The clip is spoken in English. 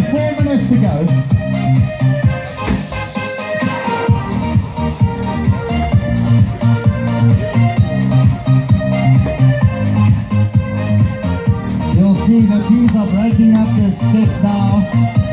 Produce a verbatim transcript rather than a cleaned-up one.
four minutes to go. You'll see the teams are breaking up their sticks now.